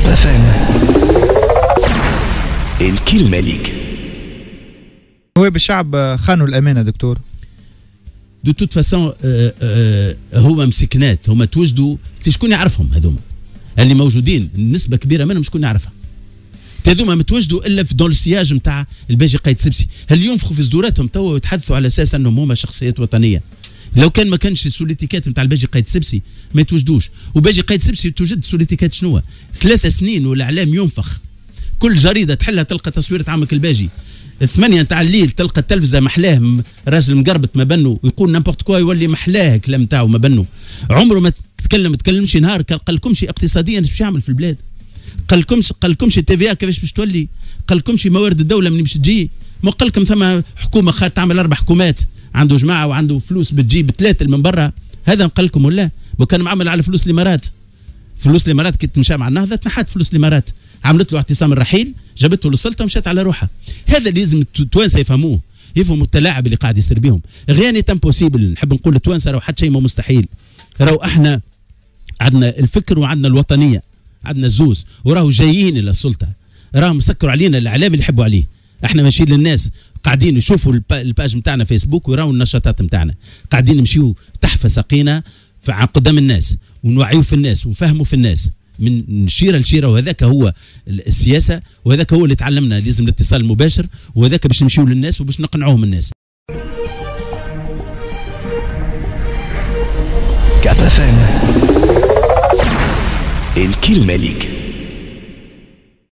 FM. الكلمة ليك. هو بالشعب خانوا الأمانة دكتور. دو توت فاسون هما مسكنات، هما توجدوا شكون يعرفهم هذوما اللي موجودين، نسبة كبيرة منهم شكون يعرفها. هذوما متواجدوا الا في دون السياج نتاع الباجي قايد سبسي، هل ينفخوا في صدوراتهم توا ويتحدثوا على اساس انهم هما شخصيات وطنيه. لو كان ما كانش سوليتيكات نتاع الباجي قايد سبسي ما يتوجدوش، وباجي قايد سبسي توجد سوليتيكات شنو؟ 3 سنين والاعلام ينفخ، كل جريده تحلها تلقى تصويره عمك الباجي، 8 نتاع الليل تلقى التلفزه محلاه راجل مقربط ما بنو ويقول نامبورت كوا يولي محلاه كلام نتاعو ما بنو، عمره ما تكلمش نهار قال لكمش اقتصاديا ايش يعمل في البلاد، قال لكمش التي في كيفاش باش تولي، قال لكمش موارد الدوله منين باش تجي، ما قال لكم ثم حكومه خاطر تعمل 4 حكومات، عنده جماعه وعنده فلوس بتجيب 3 من برا، هذا قال لكم ولا؟ وكان معمل على فلوس الامارات، فلوس الامارات كي تمشى مع النهضه تنحت فلوس الامارات، عملت له اعتصام الرحيل، جابته للسلطه ومشات على روحها. هذا اللي لازم التوانسه يفهموه، يفهموا التلاعب اللي قاعد يصير بهم. غياني امبوسيبل، نحب نقول للتوانسه راهو حتى شيء ما مستحيل، راهو احنا عندنا الفكر وعندنا الوطنيه، عندنا الزوز، وراهو جايين الى السلطه، راهم مسكروا علينا الاعلام اللي يحبوا عليه، احنا ماشيين للناس قاعدين يشوفوا الباج نتاعنا فيسبوك ويراو النشاطات نتاعنا، قاعدين نمشيو تحت ساقينا قدام الناس ونوعيو في الناس ونفهموا في الناس من شيره لشيره، وهذاك هو السياسه، وهذاك هو اللي تعلمنا، لازم الاتصال المباشر، وهذاك باش نمشيو للناس وباش نقنعوهم الناس. كاب FM. الكلمة ليك.